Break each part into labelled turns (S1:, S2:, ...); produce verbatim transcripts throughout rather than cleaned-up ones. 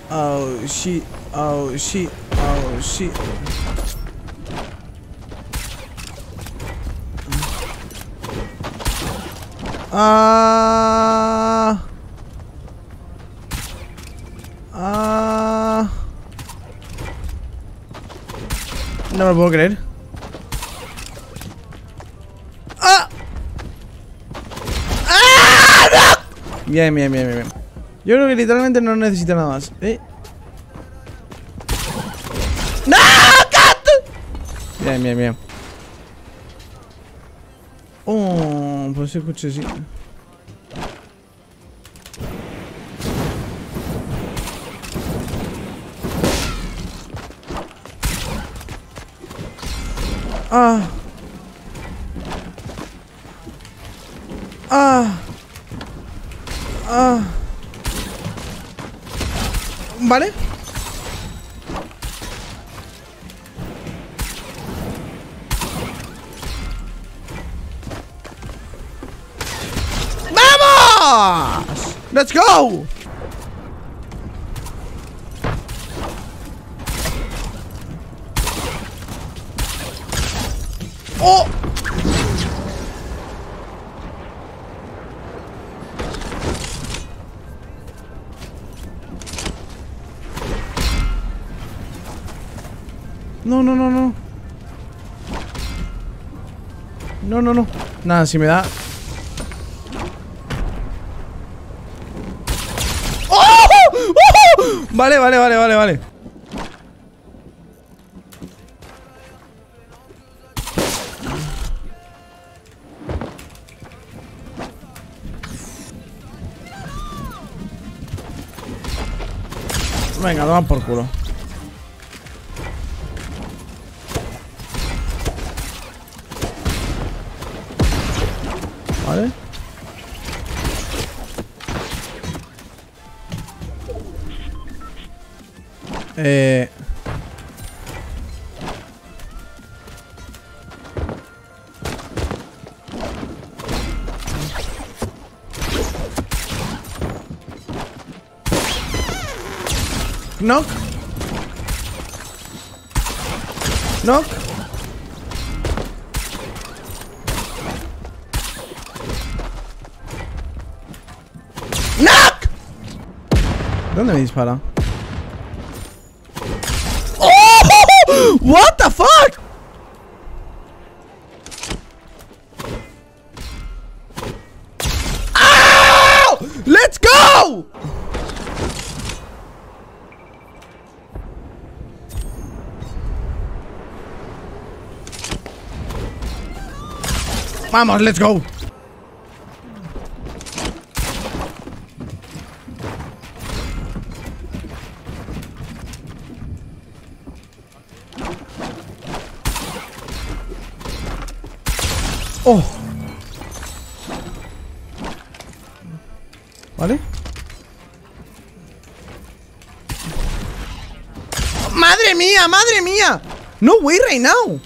S1: Oh shit, oh shit, oh shit. Ah. Ah. No me lo puedo creer. ¡Ah! ¡Ah! ¡No! Bien, bien, bien, bien. Yo creo que literalmente no necesito nada más. ¿Eh? ¡No! ¡Cat! Bien, bien, bien. Oh, pues se escucha así. Ah. Ah. Ah. Vale. ¡Vamos! ¡Let's go! ¡Oh! No, no, no, no. No, no, no. Nada, si me da... ¡Oh! ¡Oh! Vale, vale, vale, vale, vale. Venga, lo van por culo. Vale. Eh... Knock. Knock. Knock. ¿Dónde me dispara? Oh! What the fuck? Ow! Let's go! Vamos, let's go. Oh. Vale. Madre mía, madre mía. No way right now.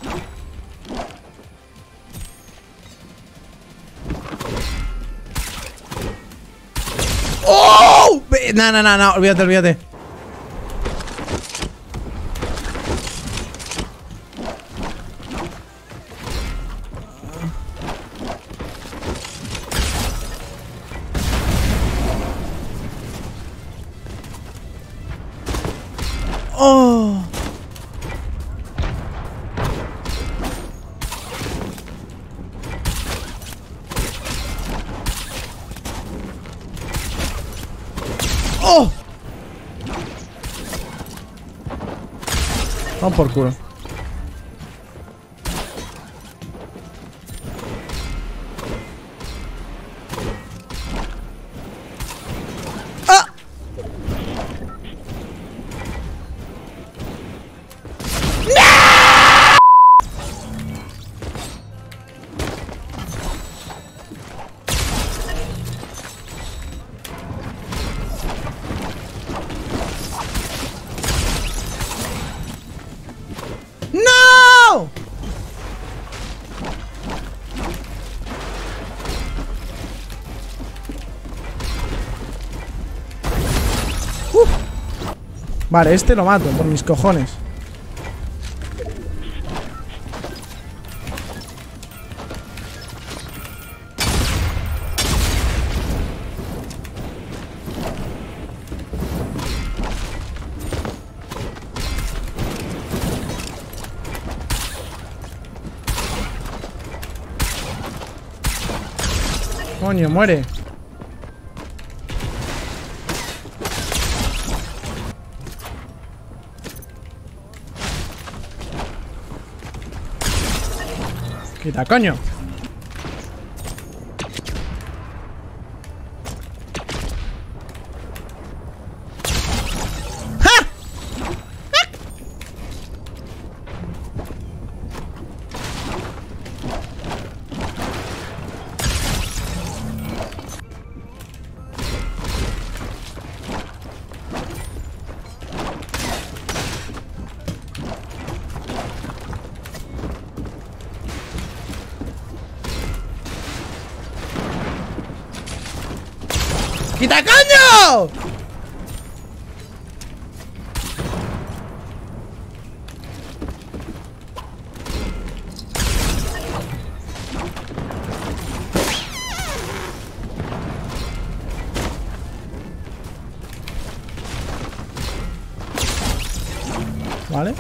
S1: ¡Oh! No, no, no, no, olvídate, olvídate. Oh. ¡Oh! Vamos por culo. ¡Ah! Vale, este lo mato, por mis cojones. Coño, muere. Quita, coño. ¡Ja! ¡Quita, coño! Vale.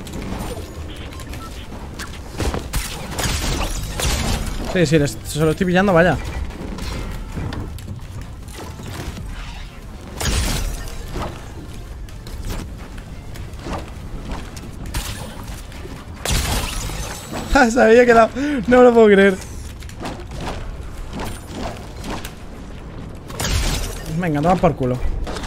S1: Sí, sí, les- se lo estoy pillando, vaya. Se había quedado. No me lo puedo creer. Venga, toma por culo.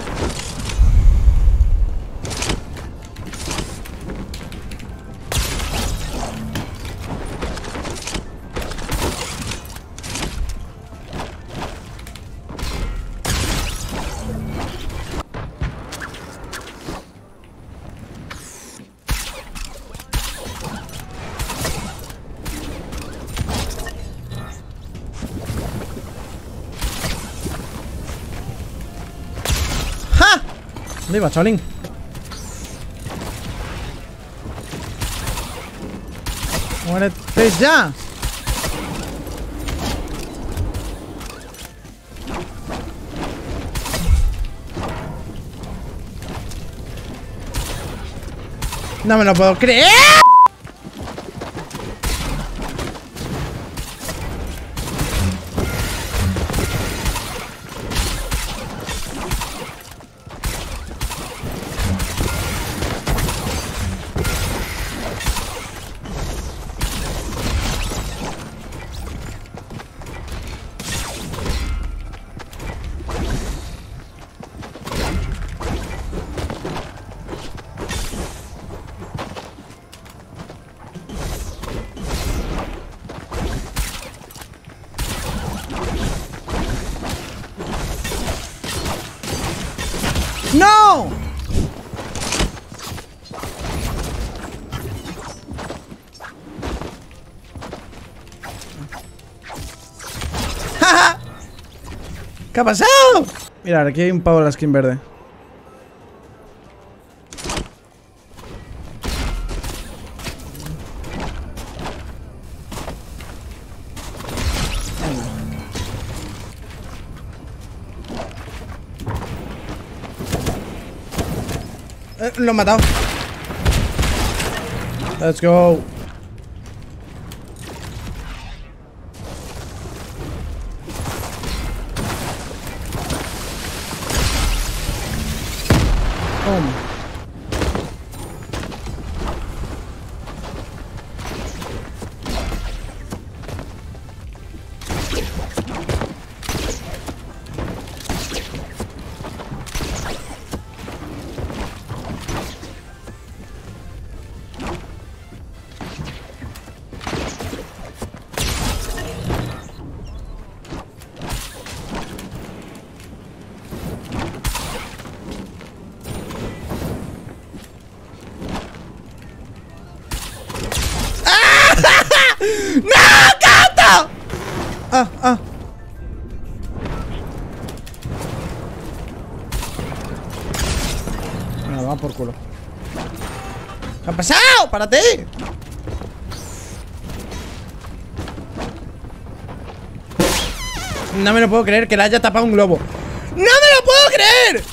S1: ¿Dónde iba, chavalín? ¡Muérete ya! No me lo puedo creer. ¡No! ¡Ja! ¿Qué ha pasado? Mirad, aquí hay un pavo de la skin verde. Eh, lo he matado. Let's go. Boom. Vale, va por culo. ¿Qué ha pasado? ¡Párate! No me lo puedo creer que le haya tapado un globo. ¡No me lo puedo creer!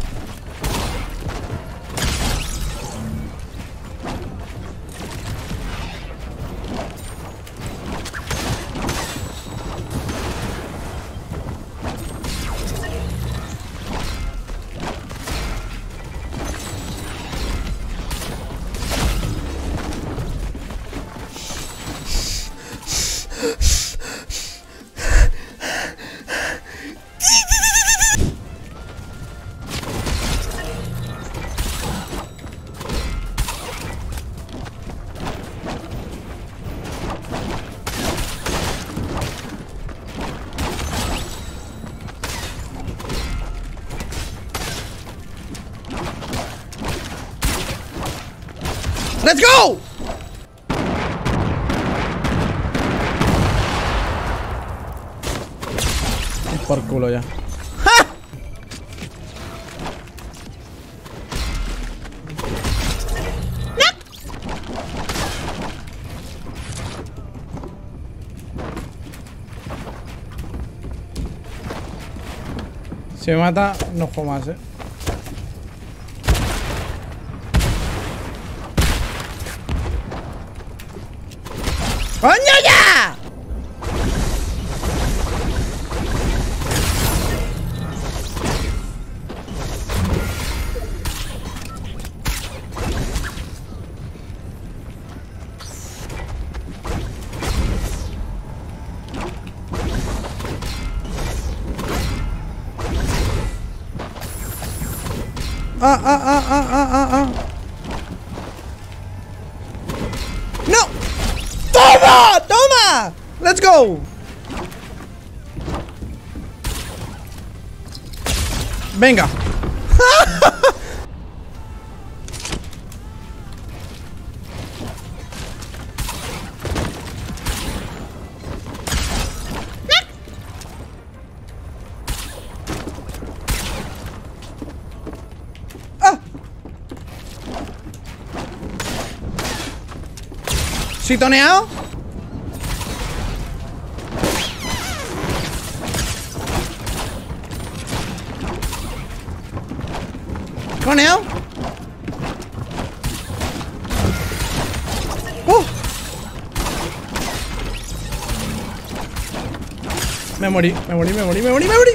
S1: ¡Let's go! Por culo ya. ¡Ja! Si me mata, no juego más, eh. ¡Coño ya! Ah, ah, ah, ah, ah, ah, ah. ¡No! ¡Toma! ¡Toma! ¡Let's go! Venga. ¿Sí toneado? ¿Toneado? ¡Uh! Me morí, me morí, me morí, me morí, me morí.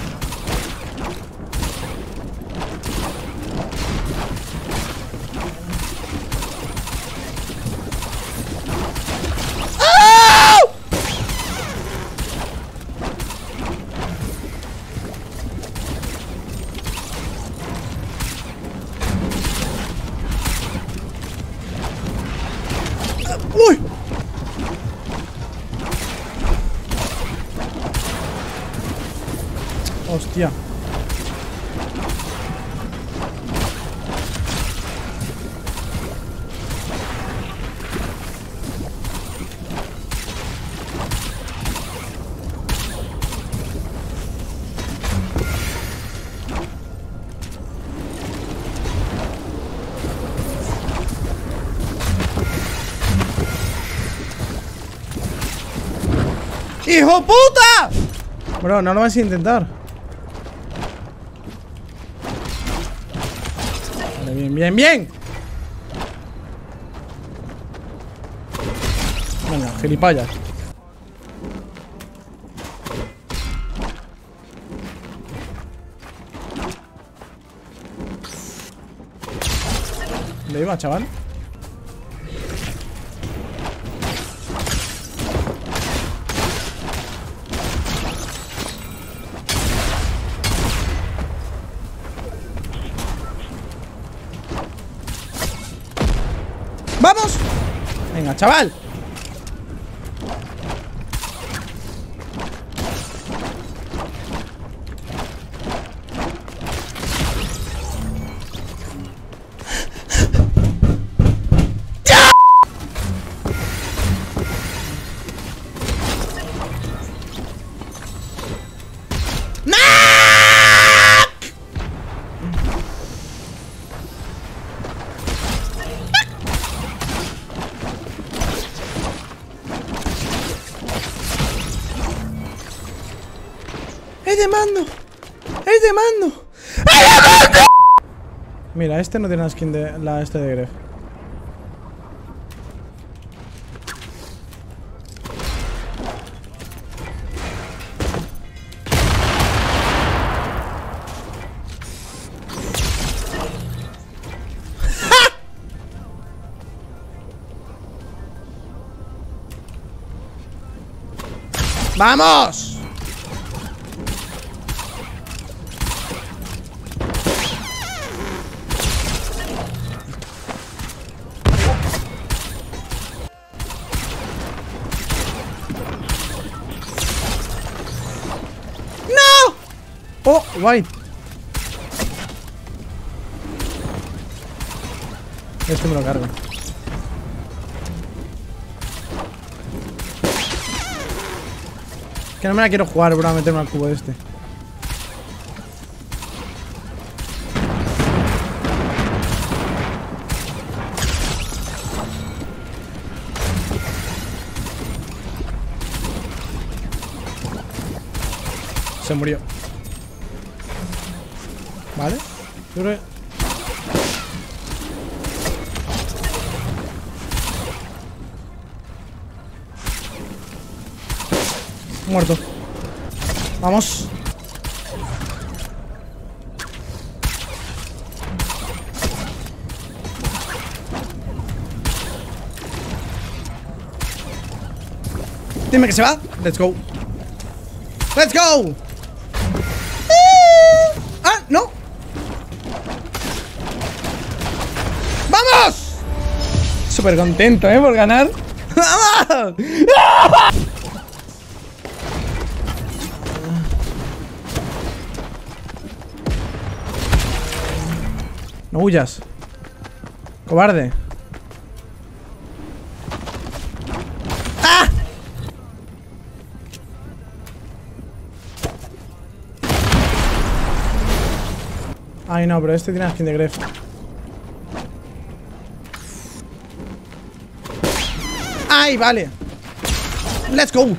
S1: ¡Uy! Hostia. ¡Hijo puta! Bro, no lo vas a intentar. Vale, bien, bien, bien. Venga, gilipollas. ¿Le iba, chaval? ¡Vamos! Venga, chaval. de mando! ¡Es de mando! ¡Es de mando! Mira, este no tiene la skin de la este de Gref. ¡Vamos! ¡No! ¡Oh, white! Este me lo cargo. Que no me la quiero jugar, bro, a meterme al cubo este. Se murió. Vale. Yo creo que... Muerto. Vamos. Dime que se va. Let's go. Let's go. Ah, no. ¡Vamos! Súper contento, ¿eh? Por ganar. ¡Vamos! No huyas. Cobarde. ¡Ah! Ay, no, pero este tiene la skin de Gref. ¡Ay, vale! ¡Let's go!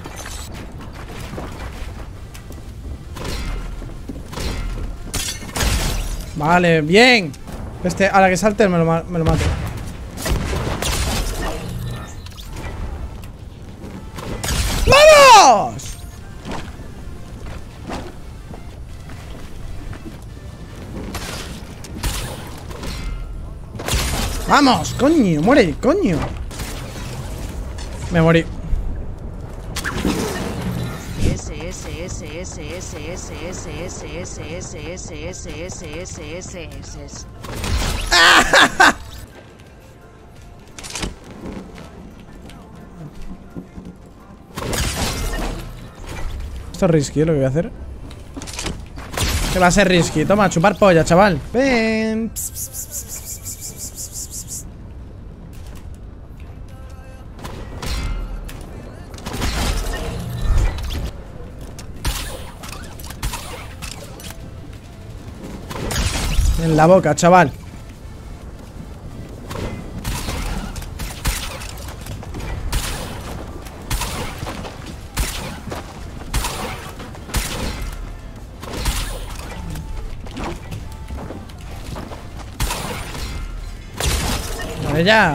S1: Vale, bien. Este, a la que salte me lo, me lo mato. ¡Vamos! ¡Vamos! ¡Coño! ¡Muere! ¡Coño! Me morí. Esto es risky, ¿eh? Lo que voy a hacer. Que va a ser risky. Toma, chupar polla, chaval. Ven. Pss, pss, pss, pss, pss, pss, pss. En la boca, chaval. Vale, ya.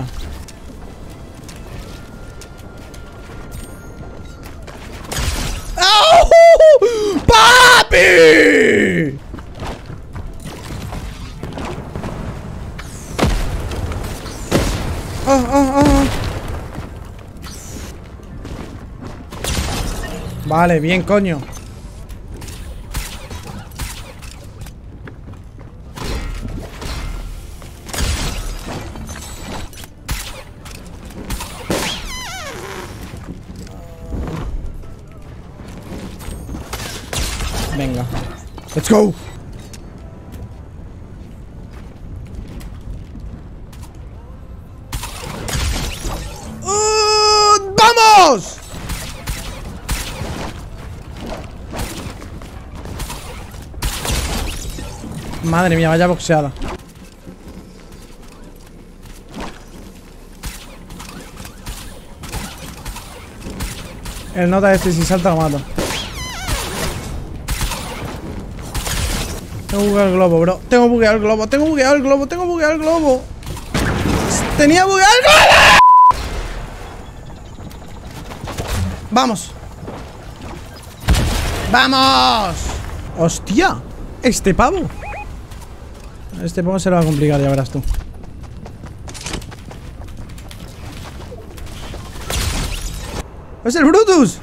S1: ¡Oh! ¡Papi! Oh, oh, oh. Vale, bien, coño. Venga. Let's go. Uh, ¡Vamos! Madre mía, vaya boxeada. El nota este si salta lo mato. Tengo bugueado el globo, bro. Tengo bugueado el globo, tengo bugueado el globo, tengo bugueado el globo. Tenía bugueado el globo. Vamos. ¡Vamos! ¡Hostia! Este pavo. Este pavo se lo va a complicar, ya verás tú. ¡Es el Brutus!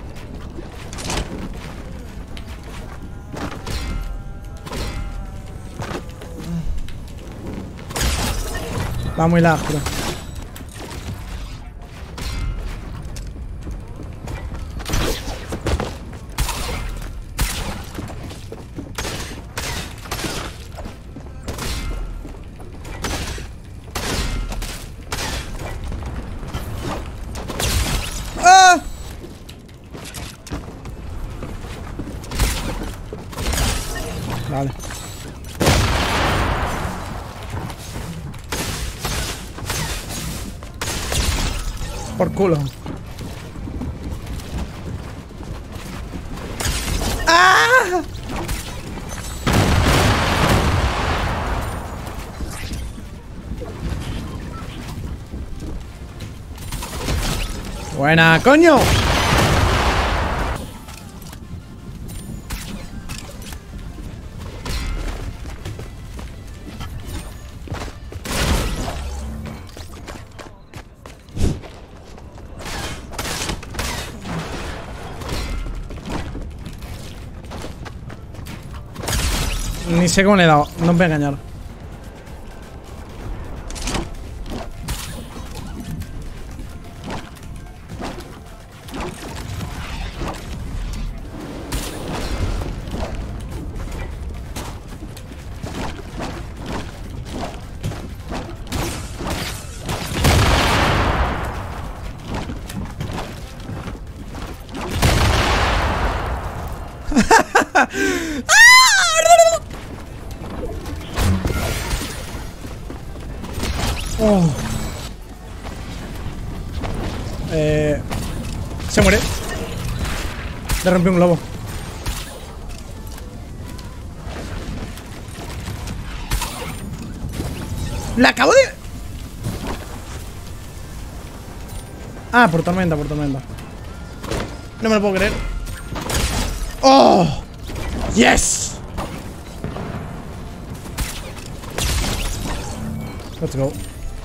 S1: Va muy largo. ¡Ah! Vale. Por culo. ¡Ah! Buena, coño. Ni sé cómo le he dado, no os voy a engañar. Oh. Eh, se muere. Le rompió un globo. La acabo de... Ah, por tormenta, por tormenta. No me lo puedo creer. ¡Oh! ¡Yes! Let's go.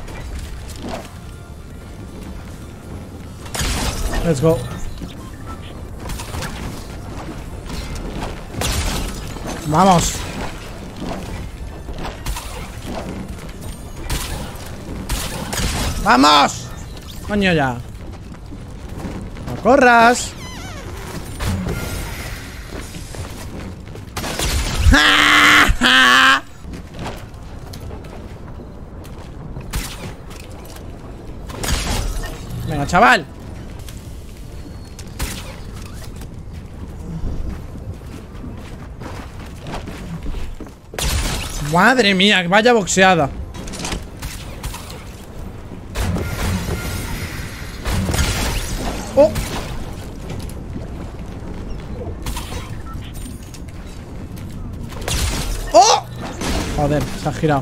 S1: Let's go. Vamos. Vamos. Coño ya. No corras. Venga, chaval. Madre mía, vaya boxeada. Oh. Oh. Joder, se ha girado.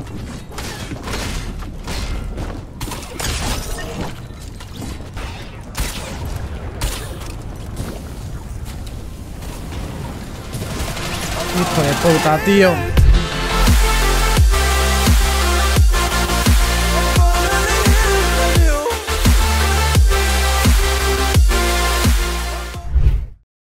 S1: Hijo de puta, tío.